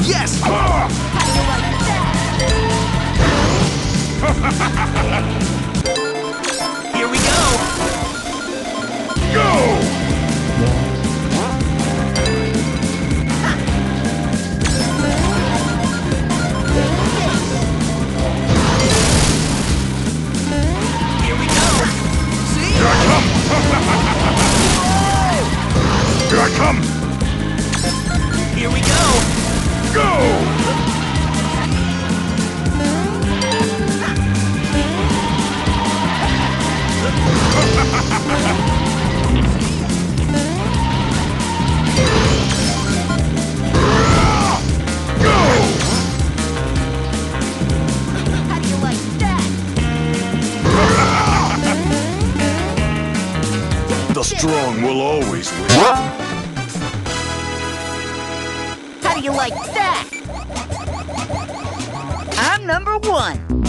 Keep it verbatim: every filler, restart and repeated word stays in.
Yes! How do you like that? Here we go! Go! Here we go! See? Here I come! Here I come! Here we go! Go! How do you like that? The strong will always win. How do you like that? I'm number one.